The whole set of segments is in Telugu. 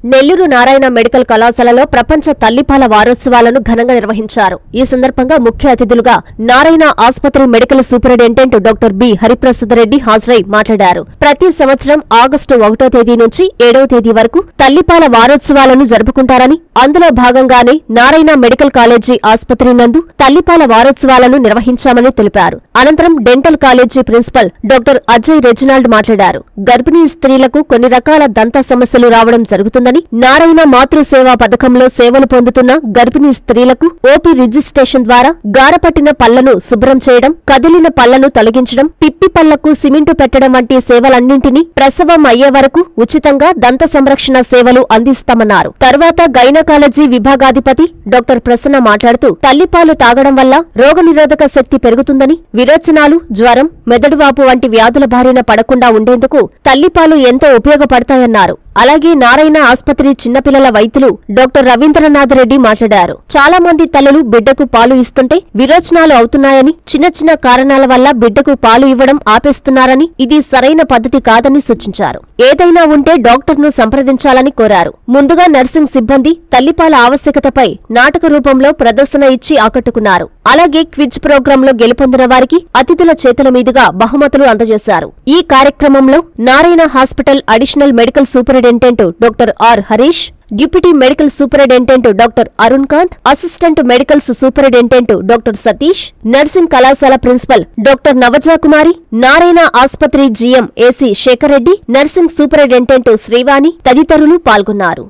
నెల్లూరు నారాయణ మెడికల్ కళాశాలలో ప్రపంచ తల్లిపాల వారోత్సవాలను ఘనంగా నిర్వహించారు. ఈ సందర్భంగా ముఖ్య అతిథులుగా నారాయణ ఆసుపత్రి medical superintendent doctor B Hariprasad Reddy హాజరై మాట్లాడారు. ప్రతి సంవత్సరం ఆగస్టు 1వ తేదీ నుంచి 7వ తేదీ వరకు తల్లిపాల వారోత్సవాలను జరుపుకుంటారని, అందులో భాగంగానే నారాయణ మెడికల్ కాలేజీ ఆసుపత్రి నందు తల్లిపాల వారోత్సవాలను నిర్వహించామని తెలిపారు. అనంతరం dental college principal doctor Ajay Reginald మాట్లాడారు. గర్భిణీ స్త్రీలకు కొన్ని రకాల దంత సమస్యలు రావడం జరుగుతుందని, నారాయణ మాతృసేవా పథకంలో సేవలు పొందుతున్న గర్భిణీ స్త్రీలకు ఓపీ రిజిస్ట్రేషన్ ద్వారా గారపట్టిన పళ్లను శుభ్రం చేయడం, కదిలిన పళ్లను తొలగించడం, పిప్పి పళ్లకు సిమెంటు పెట్టడం వంటి సేవలన్నింటినీ ప్రసవం అయ్యే వరకు ఉచితంగా దంత సంరక్షణ సేవలు అందిస్తామన్నారు. తర్వాత గైనకాలజీ విభాగాధిపతి డాక్టర్ ప్రసన్న మాట్లాడుతూ, తల్లిపాలు తాగడం వల్ల రోగనిరోధక శక్తి పెరుగుతుందని, విరోచనాలు, జ్వరం, మెదడువాపు వంటి వ్యాధుల బారిన పడకుండా ఉండేందుకు తల్లిపాలు ఎంతో ఉపయోగపడతాయన్నారు. అలాగే నారాయణ ఆసుపత్రి చిన్నపిల్లల వైద్యులు డాక్టర్ రవీంద్రనాథ్ రెడ్డి మాట్లాడారు. చాలా మంది తల్లులు బిడ్డకు పాలు ఇస్తుంటే విరోచనాలు అవుతున్నాయని, చిన్న చిన్న కారణాల వల్ల బిడ్డకు పాలు ఇవ్వడం ఆపేస్తున్నారని, ఇది సరైన పద్ధతి కాదని సూచించారు. ఏదైనా ఉంటే డాక్టర్ను సంప్రదించాలని కోరారు. ముందుగా నర్సింగ్ సిబ్బంది తల్లిపాల ఆవశ్యకతపై నాటక రూపంలో ప్రదర్శన ఇచ్చి ఆకట్టుకున్నారు. అలాగే క్విజ్ ప్రోగ్రాంలో గెలుపొందిన వారికి అతిథుల చేతుల మీదుగా బహుమతులు అందజేశారు. ఈ కార్యక్రమంలో Narayana hospital additional medical superintendent doctor R Harish, deputy medical superintendent doctor Arun Kanth, assistant medicals superintendent doctor Satish, nursing కళాశాల ప్రిన్సిపల్ డాక్టర్ నవజాకుమారి, నారాయణ ఆసుపత్రి GM AC Shekar Reddy, nursing superintendent Srivani తదితరులు పాల్గొన్నారు.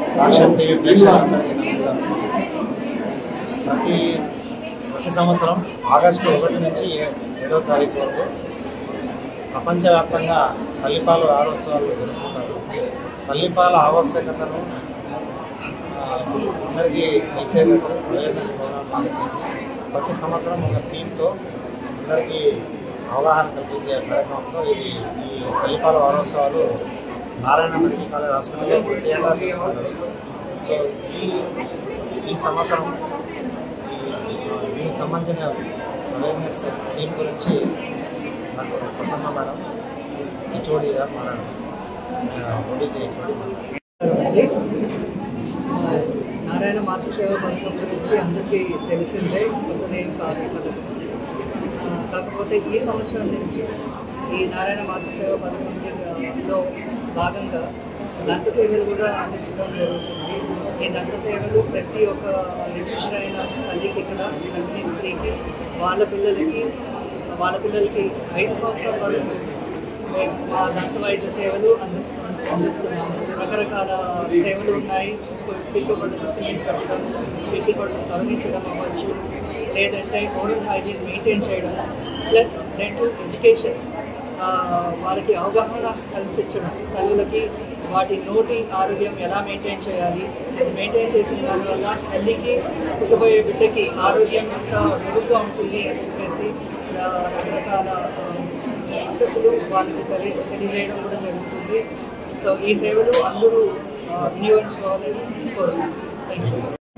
ప్రతి సంవత్సరం ఆగస్టు 1 నుంచి 7వ తారీఖు వరకు ప్రపంచవ్యాప్తంగా తల్లిపాల వారోత్సవాలు జరుపుకుంటారు. తల్లిపాల ఆవశ్యకతను అందరికీ తెలిసేటట్టు అవేర్నెస్ ప్రోగ్రామ్ చేసి ప్రతి సంవత్సరం ఒక థీమ్తో అందరికీ అవగాహన కల్పించే కార్యక్రమంలో ఈ తల్లిపాల వారోత్సవాలు నారాయణ మెడికల్ కాలేజ్ హాస్పిటల్లో ప్రతి ఏటా జరుపుకుంటారు. సో ఈ సంవత్సరం దీనికి సంబంధించిన అవేర్నెస్ దీని గురించి నాకు ప్రసన్న మేడం హెచ్ఓడిగా మన ఓడిసి హెచ్ఓడి నారాయణ మాతృసేవా పథకం గురించి అందరికీ తెలిసిందే, కొత్తదేం కాదు పథకం. కాకపోతే ఈ సంవత్సరం నుంచి ఈ నారాయణ మాతృసేవా పథకంలో భాగంగా దంత సేవలు కూడా అందించడం జరుగుతుంది. ఈ దంత సేవలు ప్రతి ఒక్క రిజిస్టర్ అయిన తల్లికి, ఇక్కడ గర్భిణీ స్త్రీకి, వాళ్ళ పిల్లలకి 5 సంవత్సరాల వరకు మేము మా దంత వైద్య సేవలు అందిస్తున్నాము. రకరకాల సేవలు ఉన్నాయి. పిప్పి పళ్ళకు సిమెంట్ పెట్టడం, పిప్పి పళ్ళను తొలగించడం అవ్వచ్చు, లేదంటే ఓరల్ హైజీన్ మెయింటైన్ చేయడం, ప్లస్ డెంటల్ ఎడ్యుకేషన్, వాళ్ళకి అవగాహన కల్పించడం, తల్లులకి వాటి నోటి ఆరోగ్యం ఎలా మెయింటైన్ చేయాలి, అది మెయింటైన్ చేసిన దానివల్ల తల్లికి పుట్టబోయే బిడ్డకి ఆరోగ్యం ఎంత మెరుగ్గా ఉంటుంది అని చెప్పేసి రకరకాల పద్ధతులు వాళ్ళకి తెలియజేయడం కూడా జరుగుతుంది. సో ఈ సేవలు అందరూ వినియోగించుకోవాలని కోరుతున్నాను.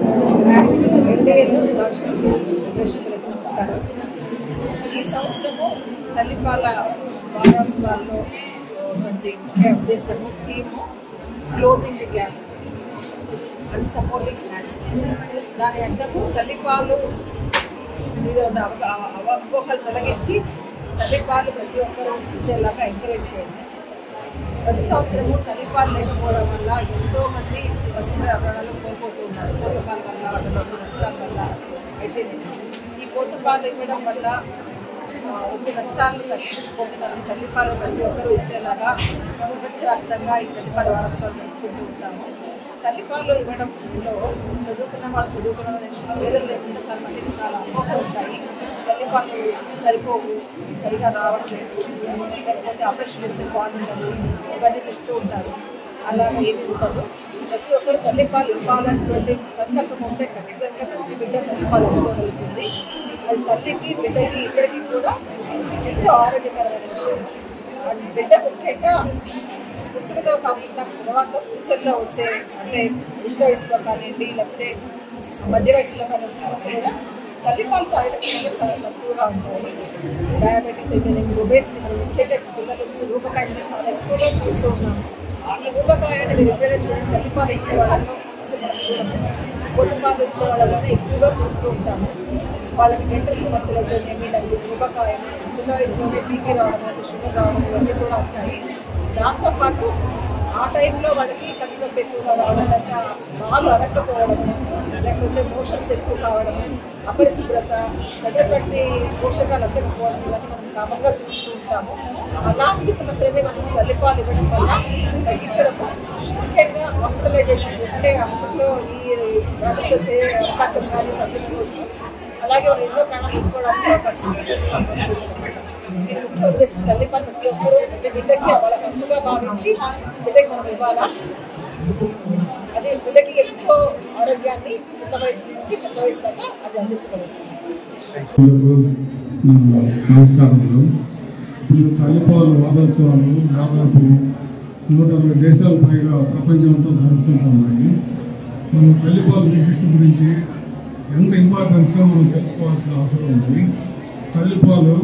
నమస్కారం. ఈ సంవత్సరము తల్లిపాల వారోత్సవాల్లో ముఖ్య ఉద్దేశము theme closing the gaps and supporting hands. దాని అర్థము తల్లిపాలు మీద ఉన్న అవగాహలు తొలగించి తల్లిపాలు ప్రతి ఒక్కరూ ఇచ్చేలాగా ఎంకరేజ్ చేయండి. ప్రతి సంవత్సరము తల్లిపాలు లేకపోవడం వల్ల ఎంతోమంది పసిపిల్లల ప్రాణాలు కోల్పోతూ ఉన్నారు. పోతపాల వల్ల, వాటిలో వచ్చిన నష్టాల వల్ల. అయితే ఈ పోతపాలు ఇవ్వడం వల్ల వచ్చే నష్టాలను తగ్గించుకోవడం, తల్లిపాలు ప్రతి ఒక్కరూ ఇచ్చేలాగా ప్రపంచవ్యాప్తంగా ఈ తల్లిపాల వారోత్సవాలు జరుపుకుంటూ ఉంటాము. తల్లిపాలు ఇవ్వడంలో చదువుకున్న వాళ్ళు చదువుకున్న పేదలు లేకుండా చాలా మందికి చాలా అపోహలు ఉంటాయి. తల్లిపాలు సరిపోవు, సరిగా రావట్లేదు, లేకపోతే ఆపరేషన్ చేస్తే పాలు ఉండదు, ఇవన్నీ చెప్తూ ఉంటారు. అలా ఏమి ఉండదు. ప్రతి ఒక్కరు తల్లిపాలు ఇవ్వాలన్నటువంటి సంకల్పం ఉంటే ఖచ్చితంగా ప్రతి బిడ్డ తల్లిపాలు ఇవ్వగలుగుతుంది. అది తల్లికి, బిడ్డకి, ఇద్దరికి కూడా ఎంతో ఆరోగ్యకరమైన విషయం. బిడ్డ ముఖ్యంగా పుట్టుకతో కాకుండా తర్వాత ఫ్యూచర్లో వచ్చే, అంటే యుక్త వయసులో కానివ్వండి, లేకపోతే మధ్య వయసులో కానీ వచ్చిన సమస్య కూడా తల్లిపాలు తాగడం చాలా తక్కువగా ఉంటాయి. డయాబెటీస్ అయితే, ఒబేసిటీ, ముఖ్యంగా పిల్లలు రూపకాయ చాలా ఎక్కువగా చూస్తూ ఉన్నాము. ఈ ఊబకాయాన్ని మీరు ఎప్పుడైనా చూడండి, తల్లిపాలు ఇచ్చే వాళ్ళలో అసలు మనం చూడము, పొద్దుపాలు ఇచ్చే వాళ్ళలోనే ఎక్కువగా చూస్తూ ఉంటాము. వాళ్ళకి మెంటల్ సమస్యలు అయితేనేమి, నాకు ఊబకాయం, చిన్న వయసులోనే బీపీ రావడం, అయితే షుగర్ రావడం, ఇవన్నీ కూడా ఉంటాయి. దాంతోపాటు ఆ టైంలో వాళ్ళకి కడుపు నొప్పి ఎక్కువగా రావడం, లేదా పాలు అరక్కపోవడం, లేకపోతే మోషన్స్ ఎక్కువ కావడం, అపరిశుభ్రత, తగినటువంటి పోషకాలు అందకపోవడం, ఇవన్నీ మనం కామన్గా చూస్తూ ఉంటాము. అలాంటి సమస్యలని మనం తల్లిపాలు ఇవ్వడం వల్ల తగ్గించడము, ముఖ్యంగా హాస్పిటలైజేషన్ ఉంటే హాస్పిటల్లో ఈ వ్యాధులతో చేరే అవకాశం కానీ తగ్గించుకోవచ్చు. అలాగే వాళ్ళు ఎన్నో ప్రాణాలు తీసుకోవడానికి అవకాశం ఉంటుంది. ఇది ముఖ్య ఉద్దేశం. తల్లిపాలు ప్రతి ఒక్కరూ ప్రతి బిడ్డకి వాళ్ళ హక్కుగా భావించి బిడ్డకి మనం ఇవ్వాలా. అదే బిడ్డకి ఎక్కువ ఆరోగ్యాన్ని చిన్న వయసు నుంచి పెద్ద వయసు దాకా అది అందించగలుగుతుంది. నమస్కారములు. ఇప్పుడు తల్లిపాలు వారోత్సవాలు దాదాపు 160 దేశాల పైగా ప్రపంచంతో జరుపుకుంటూ ఉన్నాయి. మనం తల్లిపాలు విశిష్ట గురించి ఎంత ఇంపార్టెన్స్గా మనం తెలుసుకోవాల్సిన అవసరం ఉంది. తల్లిపాలు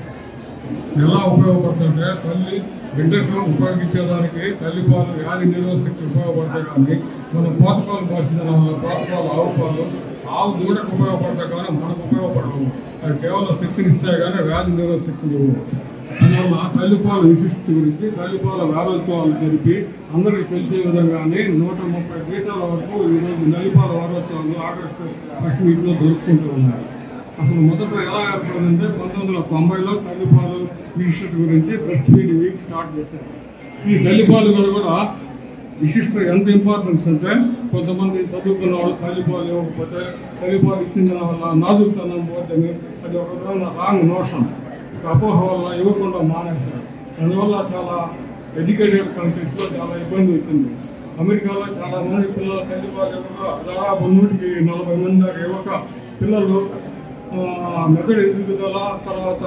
ఎలా ఉపయోగపడుతుంటే తల్లి బిడ్డకు ఉపయోగించేదానికి తల్లిపాలు వ్యాధి నిరోధక శక్తి ఉపయోగపడతాయి. కానీ మనం పోతపాలు పోషించడం వల్ల పోతపాలు ఆవు పాలు ఆవు దూడకు ఉపయోగపడతాయి కానీ మనకు ఉపయోగపడవు. అది కేవలం శక్తిని ఇస్తాయి కానీ వ్యాధి నిరోధక శక్తిని ఇవ్వవు. అందువల్ల తల్లిపాల విశిష్టత గురించి తల్లిపాల వారోత్సవాలు జరిపి అందరికీ తెలిసే విధంగానే 130 దేశాల వరకు ఈరోజు తల్లిపాల వారోత్సవాలు ఆగస్టు 1 వీక్లో జరుపుకుంటూ ఉన్నారు. అసలు మొదట ఎలా ఏర్పడిందంటే 1990లో తల్లిపాలు విశిష్టత గురించి బ్రెస్ట్ ఫీడింగ్ వీక్ స్టార్ట్ చేశారు. ఈ తల్లిపాలు కూడా విశిష్టత ఎంత ఇంపార్టెన్స్ అంటే కొంతమంది చదువుకున్న వాళ్ళు తల్లిపాలు ఇవ్వకపోతే తల్లిపాలు ఇచ్చిన వల్ల నాజుకుతనం పోతుంది, అది ఒక విధమైన రాంగ్ నోషన్, అపోహ వల్ల ఇవ్వకుండా మానేశారు. అందువల్ల చాలా ఎడ్యుకేటెడ్ కంట్రీస్లో చాలా ఇబ్బంది వచ్చింది. అమెరికాలో చాలా మంది పిల్లలు తల్లిపాలు ఇవ్వక దాదాపు 100కి 40 మంది దాకా ఇవ్వక పిల్లలు మెదడు ఎదుగుదల తర్వాత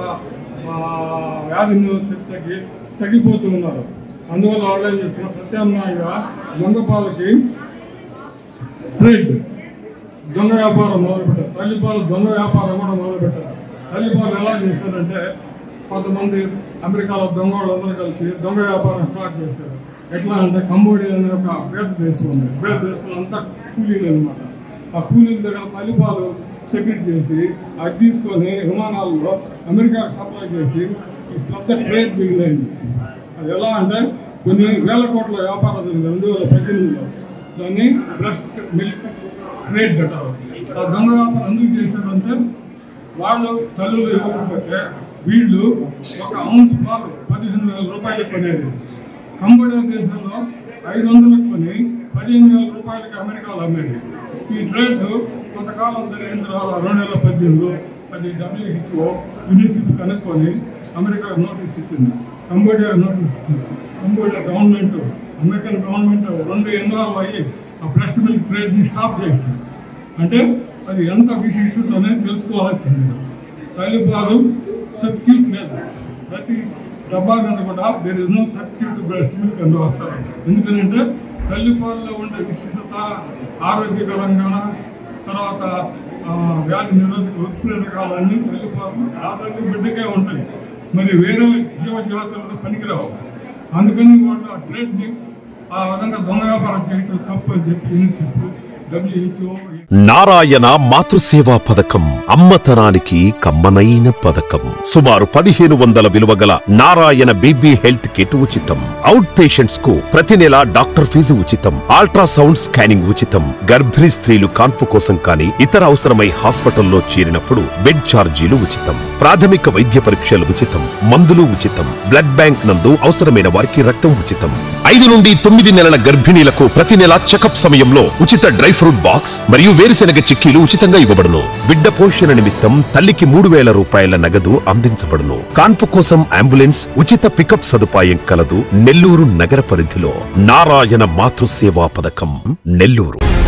వ్యాధి నిరోధక తగ్గిపోతూ ఉన్నారు. అందువల్ల వాళ్ళు ఏం చేస్తున్నారు, ప్రత్యామ్నాయంగా దొంగపాలకి ట్రేడ్ దొంగ వ్యాపారం మొదలుపెట్టారు. తల్లిపాలు దొంగ వ్యాపారం కూడా మొదలుపెట్టారు. తల్లిపాలు ఎలా చేశారంటే కొంతమంది అమెరికాలో దొంగ వాళ్ళందరూ కలిసి దొంగ వ్యాపారం స్టార్ట్ చేశారు. ఎట్లా అంటే కంబోడియా అనే ఒక పేద దేశం ఉంది. పేద దేశంలో అంతా కూలీలు అనమాట. ఆ కూలీల దగ్గర తల్లిపాలు సెక్యూర్ చేసి అది తీసుకొని విమానాల్లో అమెరికాకు సప్లై చేసి పెద్ద ట్రేడ్ మిగిలింది. అది ఎలా అంటే కొన్ని వేల కోట్ల వ్యాపారం జరిగింది 2018లో. దాన్ని బ్రెస్ట్ మిల్క్ ట్రేడ్ అంటారు. ఆ దొంగ వ్యాపారం ఎందుకు చేశారంటే వాళ్ళు తల్లులు ఇవ్వకపోతే వీళ్ళు ఒక ఔన్స్ పాలు 15,000 రూపాయలకు కొనేది. కంబోడియా దేశంలో 500లకు కొని 15,000 రూపాయలకి అమెరికాలో అమ్మేది. ఈ ట్రేడ్ కొంతకాలం జరిగిన తర్వాత 2018లో అది WHO యూనిసిఫ్ కనుక్కొని అమెరికా నోటీస్ ఇచ్చింది, కంబోడియా నోటీస్ ఇచ్చింది. కంబోడియా గవర్నమెంట్ అమెరికన్ గవర్నమెంట్ 2 ఎన్రాలు అయ్యి ఆ బ్రెస్ట్ మిల్క్ ట్రేడ్ని స్టాప్ చేసింది. అంటే అది ఎంత విశిష్టతోనే తెలుసుకోవాల్సింది. తల్లిపాలు సబ్స్టిట్యూట్ లేదు. ప్రతి డబ్బా మీద కూడా there is no substitute breast milk అని వస్తారు. ఎందుకంటే తల్లిపాలలో ఉండే విశిష్టత ఆరోగ్యకరంగా తర్వాత వ్యాధి నిరోధక ఉత్ప్రేరకాలన్నీ తల్లిపాలు ఆదాయం బిడ్డకే ఉంటాయి. మరి వేరే జీవజాతులకు పనికిరావు. అందుకని వాళ్ళు ఆ ట్రేడ్ని ఆ విధంగా దొంగ వ్యాపారం చేయడం తప్పు అని చెప్పి యూనిసిఫ్ WHO నారాయణ మాతృసేవా పథకం అమ్మతనానికి కమ్మనైన పథకం. సుమారు 1,500 విలువ గల నారాయణ బేబీ హెల్త్ కిట్ ఉచితం. అవుట్ పేషెంట్స్ కు ప్రతి నెల డాక్టర్ ఫీజు ఉచితం. అల్ట్రాసౌండ్ స్కానింగ్ ఉచితం. గర్భిణీ స్త్రీలు కాన్పు కోసం కానీ ఇతర అవసరమై హాస్పిటల్లో చేరినప్పుడు బెడ్ ఛార్జీలు ఉచితం. ప్రాథమిక వైద్య పరీక్షలు ఉచితం. మందులు ఉచితం. బ్లడ్ బ్యాంక్ నందు అవసరమైన వారికి రక్తం ఉచితం. 5 నుండి 9 నెలల గర్భిణీలకు ప్రతి నెల చెకప్ సమయంలో ఉచిత డ్రై ఫ్రూట్ బాక్స్ మరియు వేరుశెనగ చిక్కీలు ఉచితంగా ఇవ్వబడును. బిడ్డ పోషణ నిమిత్తం తల్లికి 3,000 రూపాయల నగదు అందించబడును. కాన్పు కోసం అంబులెన్స్ ఉచిత పికప్ సదుపాయం కలదు. నెల్లూరు నగర పరిధిలో నారాయణ మాతృసేవా పథకం, నెల్లూరు.